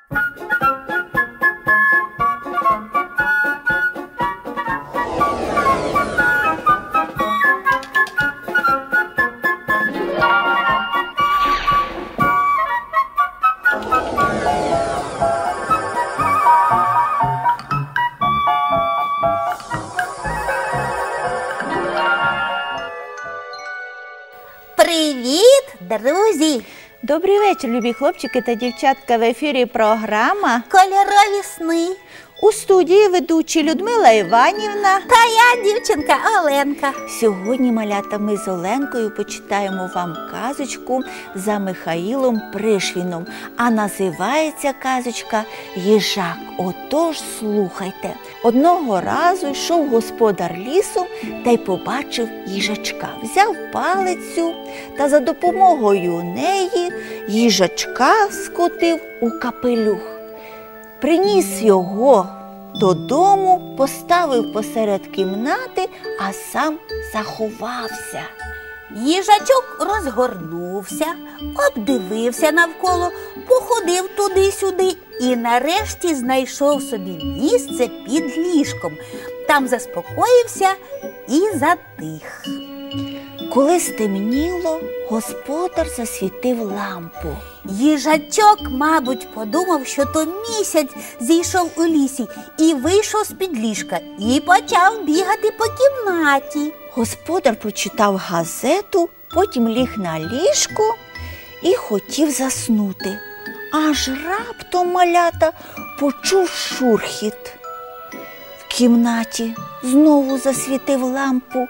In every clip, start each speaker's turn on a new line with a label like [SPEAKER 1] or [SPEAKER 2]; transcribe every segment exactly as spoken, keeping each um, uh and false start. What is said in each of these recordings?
[SPEAKER 1] Привіт, друзі!
[SPEAKER 2] Добрий вечір, любі хлопчики та дівчатка. В ефірі програма
[SPEAKER 1] «Кольорові сни».
[SPEAKER 2] У студії ведучі Людмила Іванівна
[SPEAKER 1] та я, дівчинка Оленка.
[SPEAKER 2] Сьогодні, малята, ми з Оленкою почитаємо вам казочку за Михаїлом Пришвіном. А називається казочка «Їжак». Отож, слухайте. Одного разу йшов господар лісом та й побачив їжачка. Взяв палицю та за допомогою неї їжачка скотив у капелюх. Приніс його додому, поставив посеред кімнати, а сам заховався.
[SPEAKER 1] Їжачок розгорнувся, обдивився навколо, походив туди-сюди і нарешті знайшов собі місце під ліжком. Там заспокоївся і затих.
[SPEAKER 2] Коли стемніло, господар засвітив лампу.
[SPEAKER 1] Їжачок, мабуть, подумав, що то місяць зійшов у лісі і вийшов з-під ліжка і почав бігати по кімнаті.
[SPEAKER 2] Господар прочитав газету, потім ліг на ліжко і хотів заснути. Аж раптом, малята, почув шурхіт. В кімнаті знову засвітив лампу.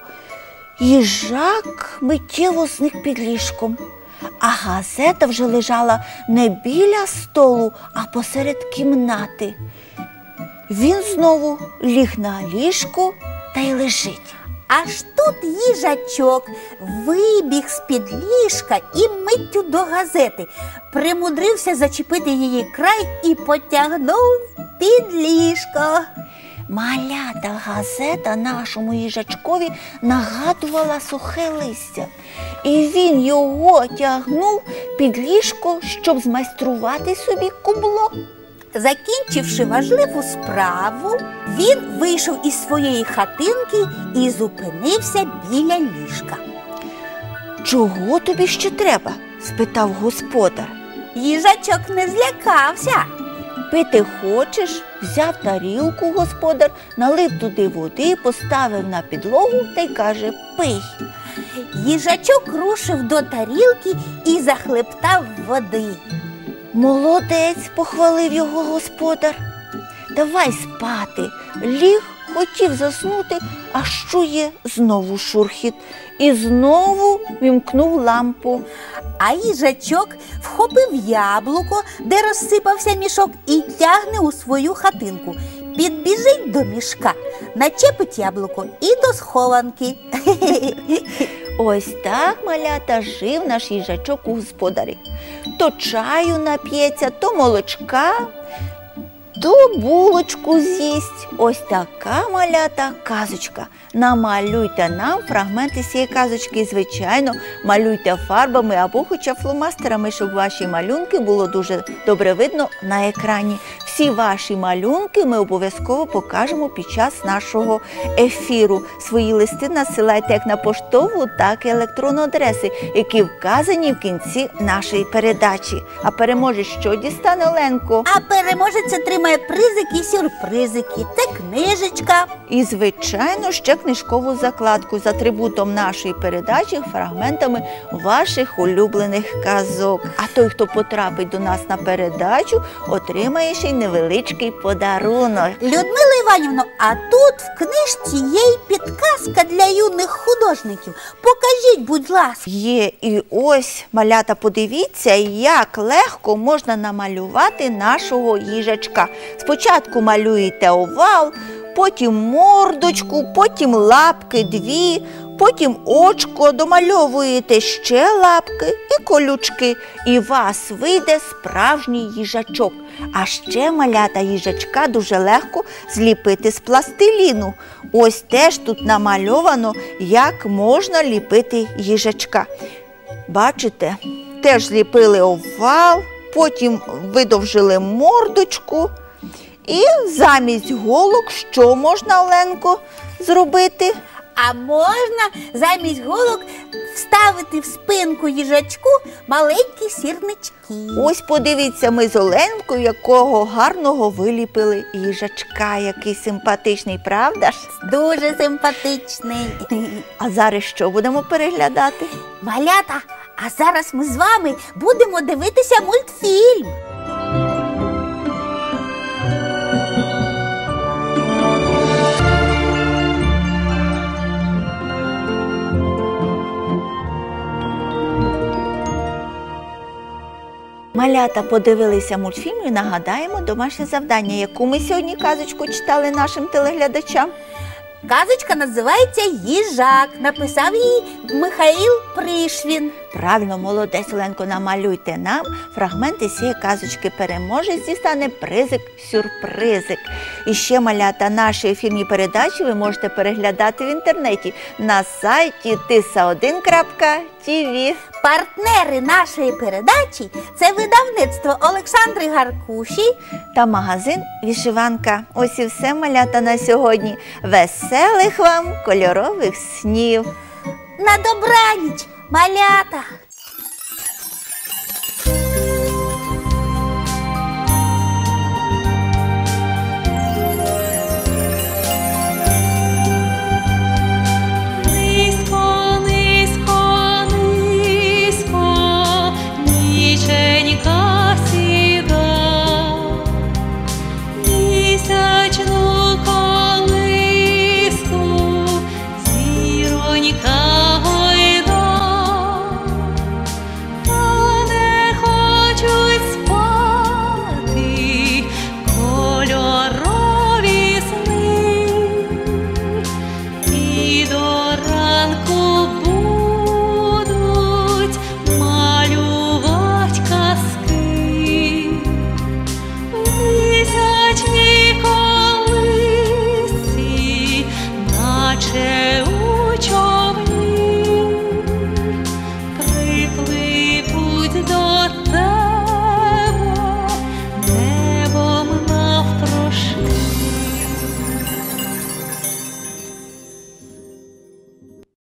[SPEAKER 2] Їжак миттєво зник під ліжком, а газета вже лежала не біля столу, а посеред кімнати. Він знову ліг на ліжко та й лежить.
[SPEAKER 1] Аж тут їжачок вибіг з-під ліжка і миттю до газети. Примудрився зачепити її край і потягнув під ліжко.
[SPEAKER 2] Малята, газета нашому їжачкові нагадувала сухе листя. І він його тягнув під ліжко, щоб змайструвати собі кубло.
[SPEAKER 1] Закінчивши важливу справу, він вийшов із своєї хатинки і зупинився біля ліжка.
[SPEAKER 2] «Чого тобі ще треба?» – спитав господар.
[SPEAKER 1] Їжачок не злякався.
[SPEAKER 2] «Пити хочеш?» – взяв тарілку господар, налив туди води, поставив на підлогу та й каже: «Пий».
[SPEAKER 1] Їжачок рушив до тарілки і захлептав води.
[SPEAKER 2] «Молодець!» – похвалив його господар. «Давай спати». Ліг, хотів заснути, аж чує знову шурхіт. І знову вімкнув лампу.
[SPEAKER 1] А їжачок вхопив яблуко, де розсипався мішок, і тягне у свою хатинку. Підбіжить до мішка, начепить яблуко і до схованки.
[SPEAKER 2] Ось так, малята, жив наш їжачок у господарі. То чаю нап'ється, то молочка, то булочку з'їсть. Ось така, малята, казочка. Намалюйте нам фрагменти цієї казочки. І, звичайно, малюйте фарбами або хоча фломастерами, щоб ваші малюнки було дуже добре видно на екрані. Всі ваші малюнки ми обов'язково покажемо під час нашого ефіру. Свої листи надсилайте як на поштову, так і електронну адреси, які вказані в кінці нашої передачі. А переможець що дістане, Оленко?
[SPEAKER 1] А переможець отримає призики і сюрпризики. Це книжечка.
[SPEAKER 2] І, звичайно, ще книжкову закладку з атрибутом нашої передачі, фрагментами ваших улюблених казок. А той, хто потрапить до нас на передачу, отримає ще й невеличкий подарунок.
[SPEAKER 1] Людмила Іванівна, а тут в книжці є й підказка для юних художників. Покажіть, будь ласка.
[SPEAKER 2] Є. І ось, малята, подивіться, як легко можна намалювати нашого їжачка. Спочатку малюєте овал, потім мордочку, потім лапки дві, потім очко, домальовуєте ще лапки і колючки. І у вас вийде справжній їжачок. А ще, малята, їжачка дуже легко зліпити з пластиліну. Ось теж тут намальовано, як можна ліпити їжачка. Бачите, теж зліпили овал, потім видовжили мордочку. І замість голок що можна, Оленко, зробити?
[SPEAKER 1] А можна замість голок вставити в спинку їжачку маленькі сірнички.
[SPEAKER 2] Ось подивіться, ми з Оленкою якого гарного виліпили їжачка, який симпатичний, правда ж?
[SPEAKER 1] Дуже симпатичний.
[SPEAKER 2] А зараз що будемо переглядати?
[SPEAKER 1] Малята, а зараз ми з вами будемо дивитися мультфільм.
[SPEAKER 2] Малята подивилися мультфільм і нагадаємо домашнє завдання, яку ми сьогодні казочку читали нашим телеглядачам.
[SPEAKER 1] Казочка називається «Їжак». Написав її Михаїл Пришвін.
[SPEAKER 2] Правильно, молодець, Оленко, намалюйте нам фрагменти цієї казочки. Переможець дістане призик-сюрпризик. І ще, малята, наші ефірні передачі ви можете переглядати в інтернеті на сайті тиса один крапка ті ві.
[SPEAKER 1] Партнери нашої передачі – це видавництво Олександри Гаркуші
[SPEAKER 2] та магазин «Вишиванка». Ось і все, малята, на сьогодні. Веселих вам кольорових снів!
[SPEAKER 1] На добраніч, малята!